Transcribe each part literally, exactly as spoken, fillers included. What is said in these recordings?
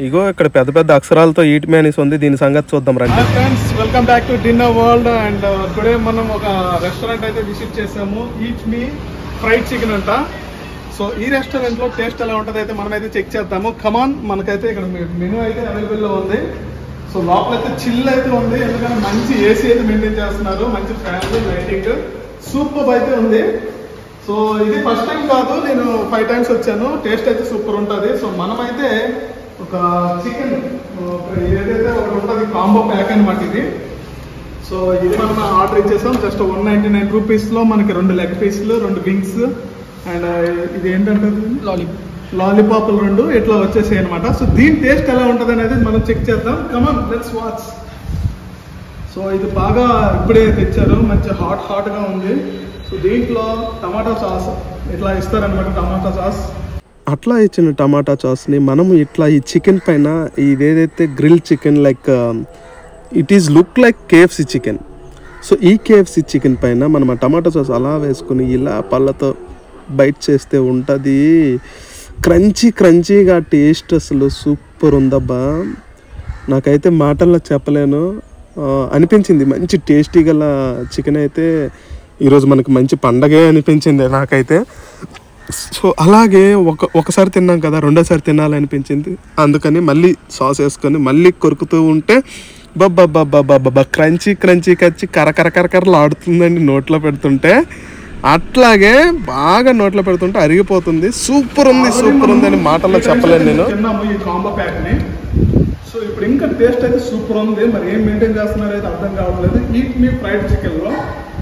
ఇగో ఇక్కడ పెద్ద పెద్ద అక్షరాలతో ఈట్ మీ అనేసి ఉంది. దీని సంగతి చూద్దాం రండి. Friends, welcome back to dinner world. And today మనం ఒక రెస్టారెంట్ అయితే విజిట్ చేసాము. ఈట్ మీ ఫ్రైడ్ చికెన్ అంట. సో ఈ రెస్టారెంట్ లో టేస్ట్ ఎలా ఉంటుంది అయితే మనం అయితే చెక్ చేద్దాము. కమాన్, మనకైతే ఇక్కడ మెనూ అయితే అవైలబుల్ లో ఉంది. సో లోపల అయితే చిల్ అయితే ఉంది, ఎందుకంటే మంచి ఏసీ అయితే మెయింటైన్ చేస్తున్నారు, మంచి ఫ్యాన్ లైటింగ్ సూపర్ అయితే ఉంది. సో ఇది ఫస్ట్ టైం కాదు, నేను ఫైవ్ టైమ్స్ వచ్చాను. టేస్ట్ అయితే సూపర్ ఉంటుంది. సో మనమైతే ఒక చికెన్ ఏదైతే ఒకటి ఉంటుంది కాంబో ప్యాక్ అనమాట ఇది. సో ఇది మనం ఆర్డర్ ఇచ్చేసాం. Just one ninety nine rupees లో మనకి రెండు లెగ్ పీస్లు, రెండు వింగ్స్, అండ్ ఇది ఏంటంటే లాలీపాప్ లాలీపాప్లు రెండు ఇట్లా వచ్చేసాయి అనమాట. సో దీని టేస్ట్ ఎలా ఉంటుంది అనేది మనం చెక్ చేద్దాం. కమాన్, లెట్స్ వాచ్. సో ఇది బాగా ఇప్పుడే తెచ్చారు, మంచి హాట్ హాట్ గా ఉంది. సో దీంట్లో టమాటా సాస్ ఇట్లా ఇస్తారనమాట. టమాటా సాస్ అట్లా ఇచ్చిన టమాటా సాస్ని మనం ఇట్లా ఈ చికెన్ పైన ఇదేదైతే grill chicken like it is look like KFC chicken. So ఈ కేఎఫ్సి చికెన్ పైన మనం ఆ టమాటా సాస్ అలా వేసుకుని ఇలా పళ్ళతో బైట్ చేస్తే ఉంటుంది క్రంచీ క్రంచీగా. టేస్ట్ అసలు సూపర్ ఉందబ్బా. నాకైతే మాటల్లో చెప్పలేను, అనిపించింది మంచి టేస్టీ గల చికెన్ అయితే ఈరోజు మనకి మంచి పండగే అనిపించింది నాకైతే. సో అలాగే ఒక ఒకసారి తిన్నాం కదా, రెండోసారి తినాలనిపించింది. అందుకని మళ్ళీ సాస్ వేసుకొని మళ్ళీ కొరుకుతూ ఉంటే బబ్బబ్బబ్బబ్బబ్బా క్రంచీ క్రంచీ కచ్చి కరకర కరకరలు ఆడుతుందండి నోట్లో పెడుతుంటే. అట్లాగే బాగా నోట్లో పెడుతుంటే అరిగిపోతుంది. సూపర్ ఉంది, సూపర్ ఉంది అని మాటల్లో చెప్పలేను నేను. తిన్నాము ఈ కాంబో ప్యాక్ ని. సో ఇప్పుడు ఇంకా టేస్ట్ అయితే సూపర్ ఉంది. మరి ఏం మెయింటైన్ చేస్తున్నారు అయితే అర్థం కావట్లేదు. ఈట్ మీ ఫ్రైడ్ చికెన్ లో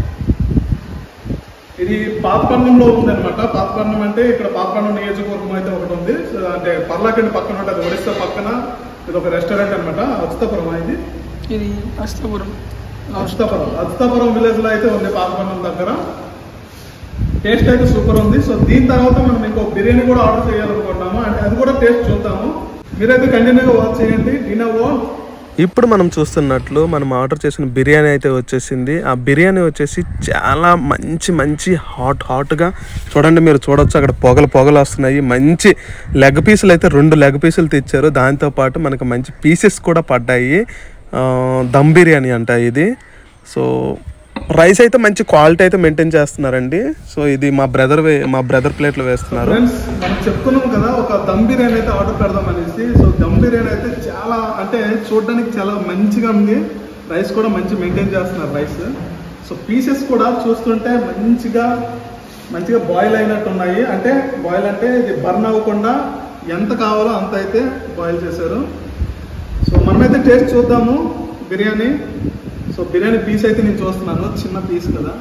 ఇది పాతపట్నంలో ఉందన్నమాట. పాతపట్నం అంటే ఇక్కడ పాతపట్నం నియోజకవర్గం అయితే ఒకటి ఉంది. అంటే పర్లాకండి పక్కన ఉంటుంది, ఒడిస్సా పక్కన. ఇది ఒక రెస్టారెంట్ అనమాట. అచ్యుతాపురం ఇది ఇది అచ్యుతాపురం అచ్యుతాపురం అచ్యుతాపురం విలేజ్ లో అయితే ఉంది, పాతపట్నం దగ్గర. టేస్ట్ అయితే సూపర్ ఉంది. సో దీని తర్వాత మనం ఇంకో బిర్యానీ కూడా ఆర్డర్ చేయాలనుకుంటున్నాము, అంటే అది కూడా టేస్ట్ చూద్దాము. మీరైతే కంటిన్యూగా వాచ్ చేయండి డిన్నర్ వరల్డ్. ఇప్పుడు మనం చూస్తున్నట్లు మనం ఆర్డర్ చేసిన బిర్యానీ అయితే వచ్చేసింది. ఆ బిర్యానీ వచ్చేసి చాలా మంచి మంచి హాట్ హాట్గా చూడండి, మీరు చూడొచ్చు అక్కడ పొగలు పొగలు వస్తున్నాయి. మంచి లెగ్ పీసులు అయితే రెండు లెగ్ పీసులు తెచ్చారు. దాంతోపాటు మనకు మంచి పీసెస్ కూడా పడ్డాయి. దమ్ బిర్యానీ అంట ఇది. సో రైస్ అయితే మంచి క్వాలిటీ అయితే మెయింటైన్ చేస్తున్నారండి. సో ఇది మా బ్రదర్ మా బ్రదర్ ప్లేట్లో వేస్తున్నారు. ఫ్రెండ్స్, మనం చెప్పుకున్నాం కదా ఒక దమ్ బిర్యానీ అయితే ఆర్డర్ పెడదాం అనేసి. సో దమ్ బిర్యానీ అయితే చాలా అంటే చూడడానికి చాలా మంచిగా ఉంది. రైస్ కూడా మంచి మెయింటైన్ చేస్తున్నారు రైస్. సో పీసెస్ కూడా చూస్తుంటే మంచిగా మంచిగా బాయిల్ అయినట్టు ఉన్నాయి. అంటే బాయిల్ అంటే ఇది బర్న్ అవ్వకుండా ఎంత కావాలో అంత అయితే బాయిల్ చేశారు. సో మనమైతే టేస్ట్ చూద్దాము బిర్యానీ. సో బిర్యానీ పీస్ అయితే నేను చూస్తున్నాను, చిన్న పీస్ కదా.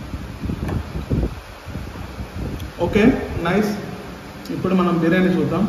Okay, nice. ఇప్పుడు మనం బిర్యానీ చూద్దాం.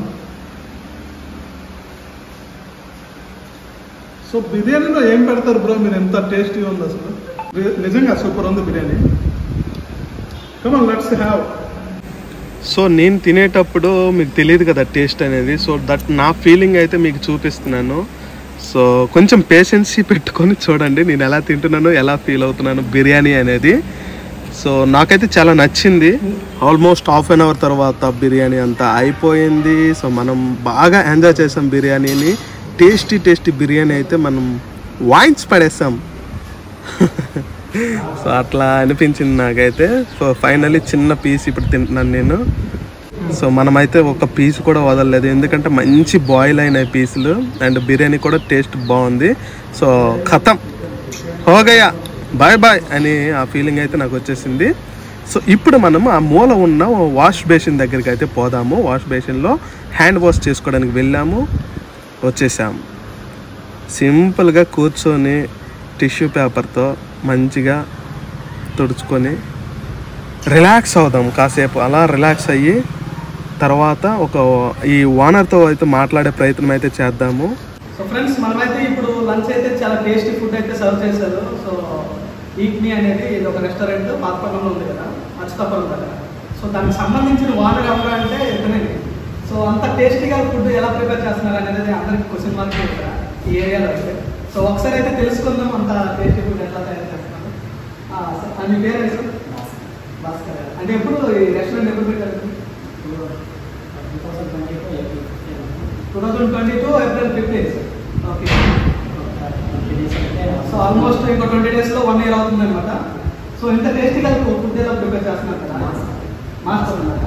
సో బిర్యానీలో ఏం పెడతారు బ్రో మీరు? ఎంత టేస్టీగా ఉంది అసలు, నిజంగా సూపర్ ఉంది biryani. Come on, let's have. So నేను తినేటప్పుడు మీకు తెలియదు కదా టేస్ట్ అనేది. సో దట్ నా ఫీలింగ్ అయితే మీకు చూపిస్తున్నాను. సో కొంచెం పేషెన్సీ పెట్టుకొని చూడండి నేను ఎలా తింటున్నాను, ఎలా ఫీల్ అవుతున్నాను బిర్యానీ అనేది. సో నాకైతే చాలా నచ్చింది. ఆల్మోస్ట్ హాఫ్ అన్ అవర్ తర్వాత బిర్యానీ అంతా అయిపోయింది. సో మనం బాగా ఎంజాయ్ చేసాం బిర్యానీని. టేస్టీ టేస్టీ బిర్యానీ అయితే మనం వాయిన్స్ పడేసాం. సో అట్లా అనిపించింది నాకైతే. సో ఫైనల్లీ చిన్న పీస్ ఇప్పుడు తింటున్నాను నేను. సో మనమైతే ఒక పీస్ కూడా వదలలేదు, ఎందుకంటే మంచి బాయిల్ అయినాయి పీసులు. అండ్ బిర్యానీ కూడా టేస్ట్ బాగుంది. సో ఖతం హోగయా బాయ్ బాయ్ అని ఆ ఫీలింగ్ అయితే నాకు వచ్చేసింది. సో ఇప్పుడు మనం ఆ మూల ఉన్న వాష్ బేసిన్ దగ్గరికి అయితే పోదాము. వాష్ బేసిన్లో హ్యాండ్ వాష్ చేసుకోవడానికి వెళ్ళాము, వచ్చేసాము. సింపుల్గా కూర్చొని టిష్యూ పేపర్తో మంచిగా తుడుచుకొని రిలాక్స్ అవుదాం కాసేపు. అలా రిలాక్స్ అయ్యి తర్వాత ఒక ఈ ఓనర్తో అయితే మాట్లాడే ప్రయత్నం అయితే చేద్దాము. సో ఫ్రెండ్స్, మనమైతే ఇప్పుడు లంచ్ అయితే చాలా టేస్టీ ఫుడ్ అయితే సర్వ్ చేశారు. సో ఈట్ మీ అనేది ఇది ఒక రెస్టారెంట్ పాతపట్నంలో ఉంది కదా, అచ్యుతాపురం దగ్గర. సో దానికి సంబంధించిన ఓనర్ ఎవరు అంటే ఇతనండి. సో అంత టేస్టీగా ఫుడ్ ఎలా ప్రిపేర్ చేస్తున్నారు అనేది అందరికి క్వశ్చన్ మార్క్ ఇక్కడ ఈ ఏరియాలో అయితే. సో ఒకసారి అయితే తెలుసుకుందాం అంత టేస్టీ ఫుడ్ ఎట్లా తయారు చేస్తున్నారు. మీ పేరు సార్? భాస్కర్. అంటే ఎప్పుడు ఈ రెస్టారెంట్ ఎప్పుడు పెట్టారు? Two thousand twenty two April days okay. Twenty days అంటే సో ఆల్మోస్ట్ ఇంకో ట్వంటీ డేస్లో వన్ ఇయర్ అవుతుంది అనమాట. సో ఇంత టేస్టీగా ఫుడ్ ఎలా ప్రిపేర్ చేస్తున్నారు కదా, మాస్టర్ ఉన్నారా?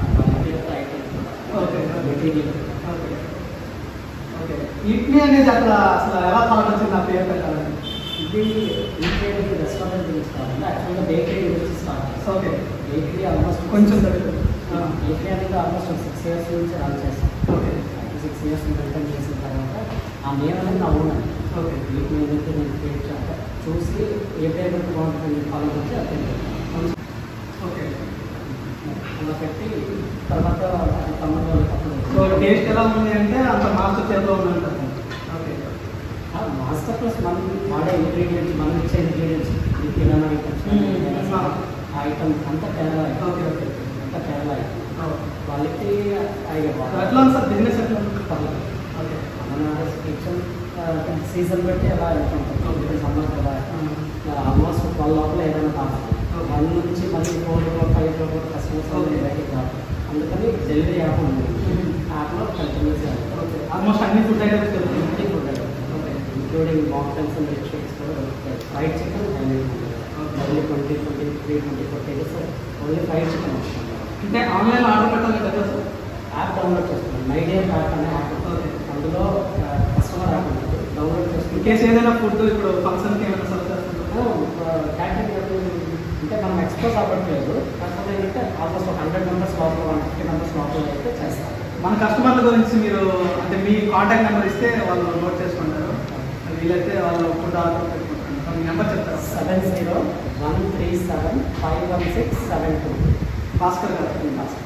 Okay material okay okay. Idli అనేది అక్కడ అసలు ఎలా థాట్ వచ్చింది ఆ పేరు పెట్టాలని? ఇది ఇంకేది రెస్టారెంట్ గురించి కాకుండా యాక్చువల్గా బేకరీ గురించి స్టార్ట్ చేస్తాం. ఓకే బేకరీ ఆల్మోస్ట్ కొంచెం తెలుసు. బేకరీ అనేది ఆల్మోస్ట్ సిక్స్ ఇయర్స్ నుంచి రన్ చేస్తాం. ఓకే సిక్స్ ఇయర్స్ మెయింటైన్ చేసిన తర్వాత ఆ నేమ్ అనేది నా ఓన్ అండి. ఓకే వీటిని ఏదైతే నేను క్రియేట్ చేస్తా చూసి ఏ పేరు పెట్టి బాగుంటుంది ఫాలో చేసి ఆ పేరు పెట్టాను. ఓకే. అలా పెట్టి తర్వాత తమ్ముడు వాళ్ళకి అప్పుడు సో టేస్ట్ ఎలా ఉంది అంటే అంత మాస్టర్ చేతిలో ఉందంటారు. ఓకే మాస్టర్ ప్లస్ మనం వాడే ఇంగ్రీడియంట్స్ మనం ఇచ్చే ఇంగ్రీడియంట్స్ కిరాణా ఐటమ్స్ ఆ ఐటమ్ అంతా కేరళ ఐటమ్. ఓకే ఓకే అంతా కేరళ ఐటమ్ వాళ్ళకి ఎట్లా ఉంది సార్ బిజినెస్ ఎట్లా ఉంది? పర్లేదు. ఓకే మన కిచెన్ సీజన్ బట్టి ఎలా వెళ్తుంటాం. సమ్మర్ కదా ఆల్మోస్ట్ ట్వెల్వ్ లోపల ఏదైనా కావాలి. వన్ నుంచి మళ్ళీ ఫోర్ ఫైవ్ కూడా కస్టమర్స్ బయటికి కాదు. అందుకని డెలివరీ యాప్ ఉంది. యాప్లో కంటిన్యూస్ ఓకే. ఆల్మోస్ట్ అన్ని ఫుడ్ ఐటమ్స్ దొరుకుతుంది. అన్ని food okay including mocktails and milk shakes కూడా దొరుకుతాయి. ఫ్రైడ్ చికెన్ హైలైట్ ఉంటుంది. Only twenty twenty three twenty four cages only fried chicken వస్తుంది. అంటే ఆన్లైన్ ఆర్డర్ పెట్టాలి కదా సార్? యాప్ డౌన్లోడ్ చేస్తున్నాం. మైడియర్ యాప్ అనే యాప్. ఓకే. అందులో కస్టమర్ యాప్ ఉంటుంది. డౌన్లోడ్ ఇన్ చేసుకుంటే కేసు ఏదైనా ఫుడ్ ఇప్పుడు ఫంక్షన్కి ఏమైనా సర్వ్ చేస్తుంటారు? క్యాటరింగ్ అంటే మనం ఎక్స్పోజ్ అవ్వట్లేదు. కాకపోతే ఏంటంటే ఆల్మోస్ట్ ఒక హండ్రెడ్ మెంబర్స్ లోపల వన్ ఫిఫ్టీ మెంబర్స్ లోపల అయితే చేస్తాం. మన కస్టమర్ల గురించి మీరు అంటే మీ కాంటాక్ట్ నెంబర్ ఇస్తే వాళ్ళు నోట్ చేసుకుంటారు. వీలైతే వాళ్ళు ఫుడ్ ఆర్డర్ పెట్టుకుంటారు. మీ నెంబర్ చెప్తారు. Seven zero one three seven five one six seven two Bhaskar గారు.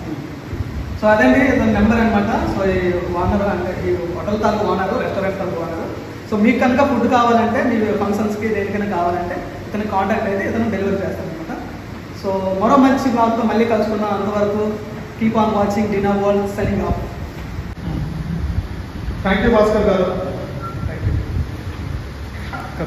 సో అదండి దాని నెంబర్ అనమాట. సో ఈ ఓనర్ అంటే ఈ హోటల్ తాలూకు ఓనరు, రెస్టారెంట్ తాలూకు ఓనరు. సో మీకు కనుక ఫుడ్ కావాలంటే మీ ఫంక్షన్స్కి దేనికైనా కావాలంటే ఇతను కాంటాక్ట్ అయితే ఇతను డెలివరీ చేస్తాను అనమాట. సో మరో మంచి బ్లాగ్తో మళ్ళీ కలుసుకున్నాం. అంతవరకు keep on watching dinner world signing off. Thank you Bhaskar గారు.